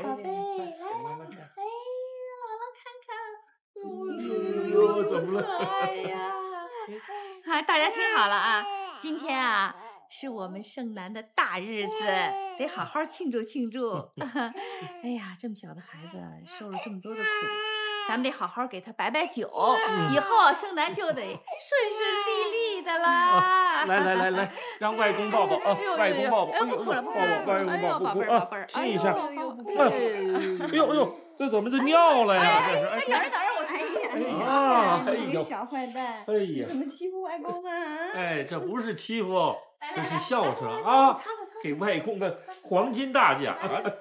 宝贝，来，哎，姥姥看看， 哟，怎么了？ 哎呀，大家听好了啊，今天啊是我们盛楠的大日子，得好好庆祝庆祝。哎呀，这么小的孩子受了这么多的苦，咱们得好好给他摆摆酒，以后盛楠就得顺顺利利的啦。 来，让外公抱抱啊！外公抱抱， 不哭了， 抱抱，外公抱抱， 宝贝儿，宝贝儿， 亲一下。 哎呦，这怎么就尿了呀？这是。 等着，我看一眼。 啊！哎呦， 你个小坏蛋！ 哎呀， 怎么欺负外公呢？ 哎，这不是欺负，这是孝顺啊！给外公的黄金大奖。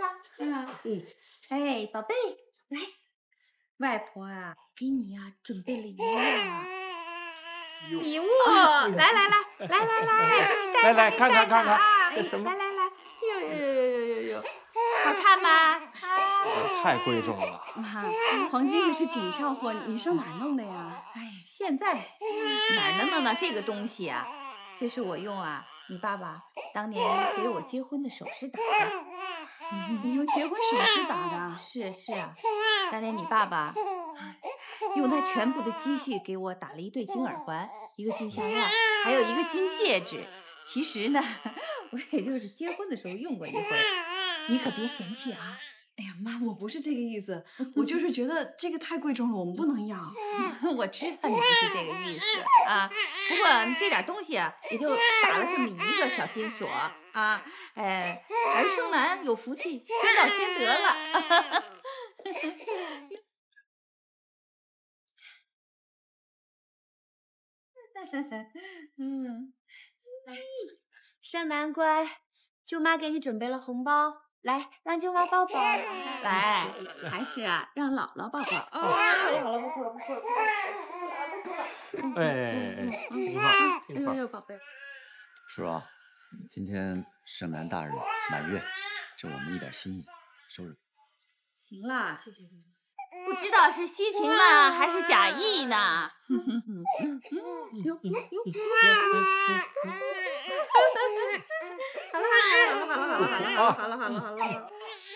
哎，宝贝，来，外婆啊，给你呀准备了一样礼物，来， 来，看啊！这什么？ 来，哟，好看吗？ 太贵重了。 黄金可是紧俏货，你上哪儿弄的呀？ 哎，现在哪能弄到这个东西啊？这是我用你爸爸当年给我结婚的首饰打的。 你用结婚首饰打的？ 是啊，当年你爸爸用他全部的积蓄给我打了一对金耳环，一个金项链，还有一个金戒指。其实呢，我也就是结婚的时候用过一回，你可别嫌弃啊。 哎呀，妈，我不是这个意思，我就是觉得这个太贵重了，我们不能要。 我知道你不是这个意思啊，不过这点东西也就打了这么一个小金锁啊，儿生男有福气，先到先得了。 盛楠乖，舅妈给你准备了红包，来，让舅妈抱抱。 来，还是让姥姥抱抱。好了，不哭了。 哎，听话。 哎呦，宝贝。 叔啊，今天盛楠大日子满月，这我们一点心意，收着。 行了，谢谢。不知道是虚情呢，还是假意呢？好了。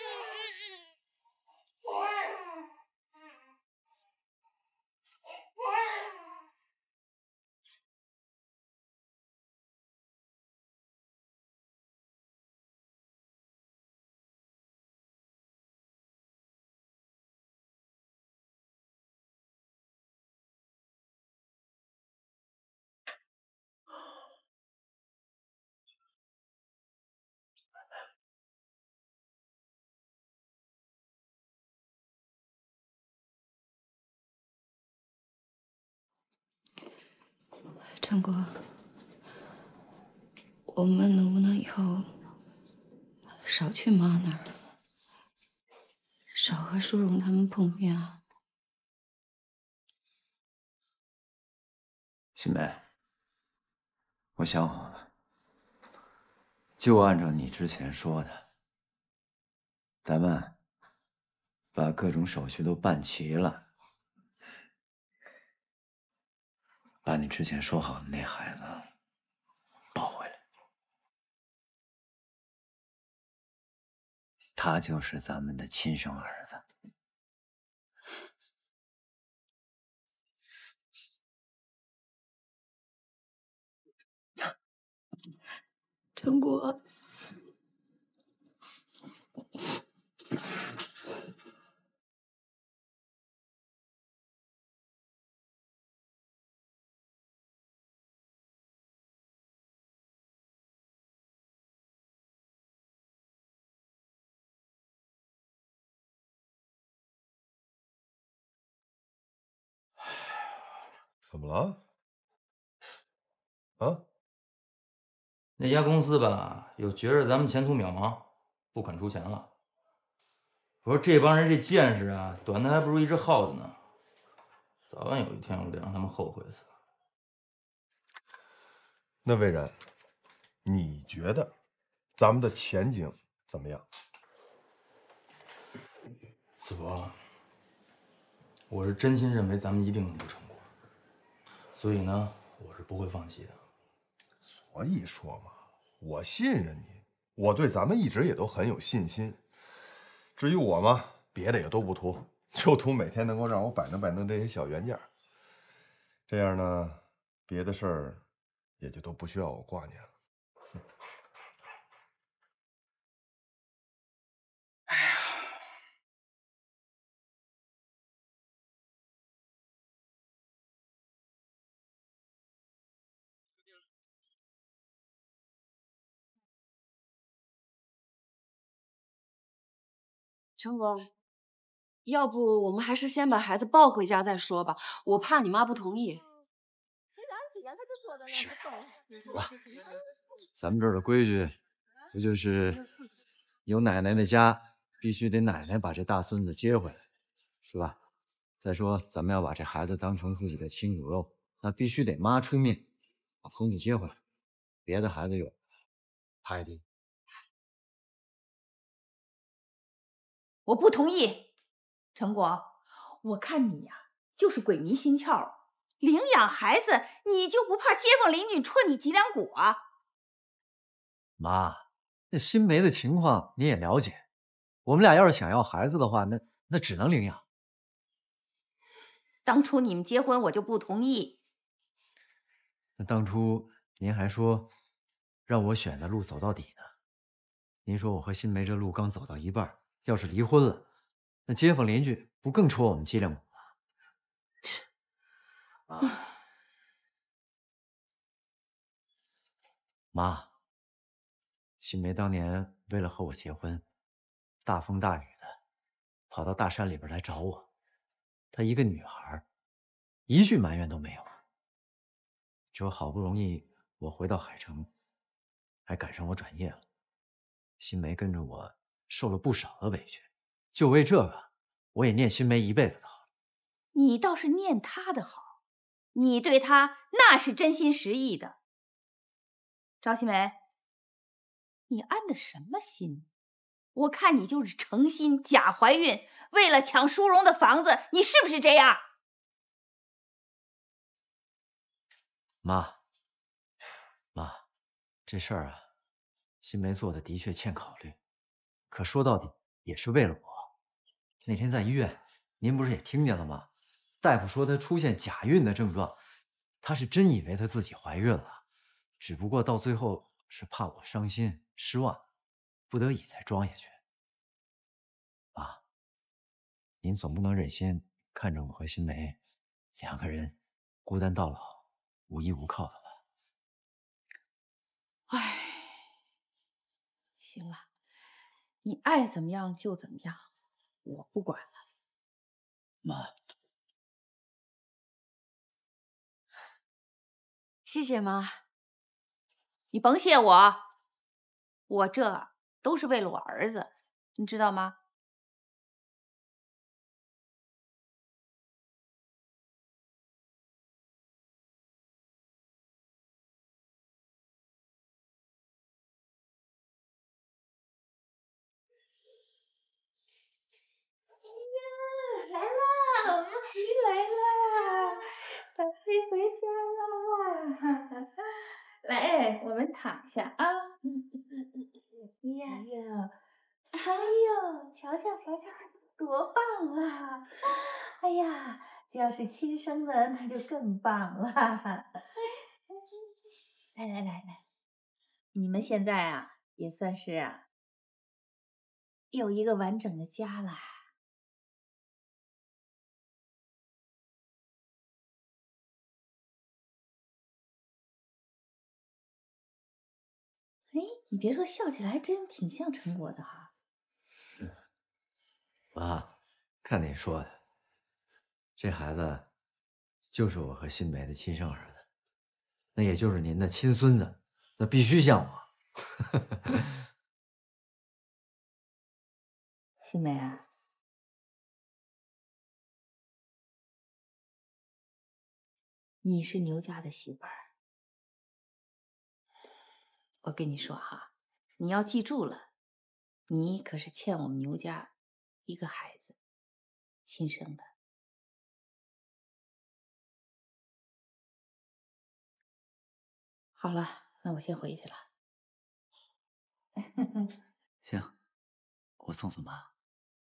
陈哥，我们能不能以后少去妈那儿，少和淑荣他们碰面啊？ 新梅，我想好了，就按照你之前说的，咱们把各种手续都办齐了，把你之前说好的那孩子抱回来，他就是咱们的亲生儿子。 陈果， 怎么了？啊？ 那家公司吧，又觉着咱们前途渺茫，不肯出钱了。我说这帮人这见识啊，短的还不如一只耗子呢。早晚有一天我得让他们后悔死。 那魏然，你觉得咱们的前景怎么样？ 子博，我是真心认为咱们一定能够成功，所以呢，我是不会放弃的。 所以说嘛，我信任你，我对咱们一直也都很有信心。 至于我嘛，别的也都不图，就图每天能够让我摆弄摆弄这些小原件，这样呢，别的事儿也就都不需要我挂念了。 成果，要不我们还是先把孩子抱回家再说吧，我怕你妈不同意。 是，走吧。咱们这儿的规矩，不就是有奶奶的家，必须得奶奶把这大孙子接回来，是吧？再说，咱们要把这孩子当成自己的亲骨肉，那必须得妈出面把孙子接回来。别的孩子有，他也得。 我不同意，成果，我看你呀，就是鬼迷心窍，领养孩子你就不怕街坊邻居戳你脊梁骨啊？ 妈，那新梅的情况你也了解，我们俩要是想要孩子的话，那只能领养。 当初你们结婚我就不同意。 那当初您还说让我选的路走到底呢。您说我和新梅这路刚走到一半，要是离婚了，那街坊邻居不更戳我们脊梁骨吗？妈，新梅当年为了和我结婚，大风大雨的跑到大山里边来找我，她一个女孩，一句埋怨都没有。就好不容易我回到海城，还赶上我转业了，新梅跟着我受了不少的委屈，就为这个，我也念新梅一辈子的好。 你倒是念她的好，你对她那是真心实意的。赵新梅，你安的什么心？我看你就是诚心假怀孕，为了抢淑荣的房子，你是不是这样？ 妈，这事儿啊，新梅做的的确欠考虑，可说到底也是为了我。那天在医院，您不是也听见了吗？大夫说她出现假孕的症状，她是真以为她自己怀孕了，只不过到最后是怕我伤心失望，不得已才装下去。妈，您总不能忍心看着我和新梅两个人孤单到老，无依无靠的吧？ 唉，行了，你爱怎么样就怎么样，我不管了。 妈， 谢谢妈。 你甭谢我，我这都是为了我儿子，你知道吗？来啦，我们回来啦，咱回家啦。来，我们躺下啊。哎呦，瞧瞧，多棒啊！哎呀，这要是亲生的，那就更棒了。来，你们现在啊，也算是啊，有一个完整的家了。哎，你别说，笑起来还真挺像陈果的哈。 妈，看您说的，这孩子就是我和新梅的亲生儿子，那也就是您的亲孙子，那必须像我。 新梅啊，你是牛家的媳妇儿，我跟你说哈，你要记住了，你可是欠我们牛家一个孩子，亲生的。好了，那我先回去了。 行，我送送妈。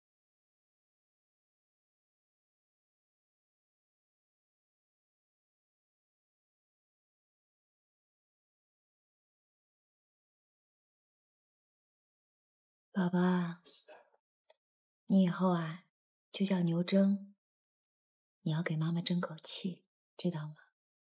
宝宝，你以后啊就叫牛争，你要给妈妈争口气，知道吗？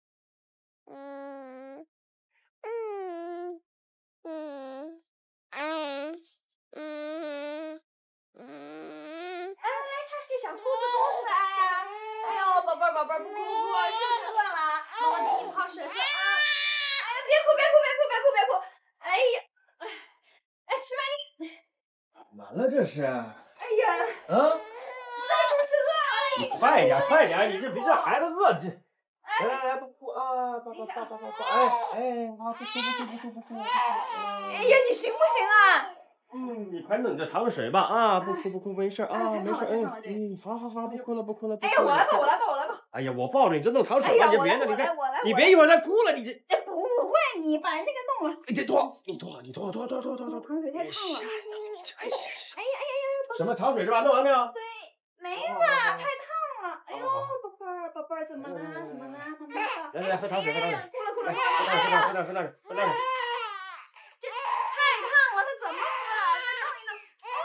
这小兔子多可爱呀！哎呦，宝贝儿，宝贝儿，不哭不哭，是不是饿了？妈妈给你泡水喝啊！哎呀，别哭别哭别哭别哭别哭！哎呀，哎，吃饭你。 完了这是？ 哎呀， 啊？ 是不是饿了？ 你快点快点，你这别这孩子饿这。来，不哭啊！抱，哎，啊，不哭。 哎呀，你行不行啊？ 你快弄这糖水吧啊！不哭，没事啊，没事。好，不哭了。 哎呀，我来吧。 哎呀，我抱着你，这弄糖水吧，你别的，你看，你别一会儿再哭了，你这。 哎，不会，你把那个弄了。 你拖。 糖水太烫了。哎呀， 什么糖水是吧？弄完没有？ 对，没呢，太烫了。哎呦，宝贝儿，怎么了？妈妈抱。 来，喝糖水。 哭了。 喝点。 这太烫了，它怎么喝啊？再弄一弄。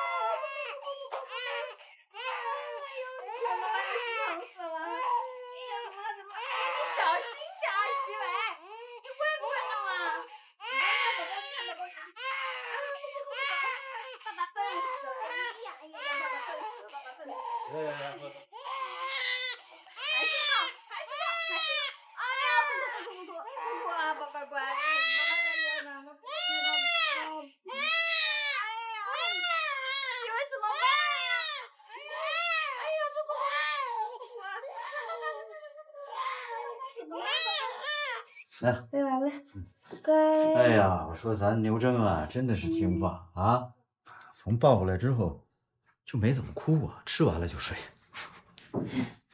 哎呦，天哪，把你心疼死了。哎呀，怎么？哎，你小心点儿，齐伟，你会不会弄啊？宝贝，看。爸爸笨死了。哎呀，爸爸笨死了。还是烫。哎呀，不哭啊，宝贝儿乖。你们怎么办呀？哎呀，不哭。 来， 来，乖。 哎呀，我说咱牛争啊，真的是听话啊，从抱回来之后就没怎么哭过，吃完了就睡。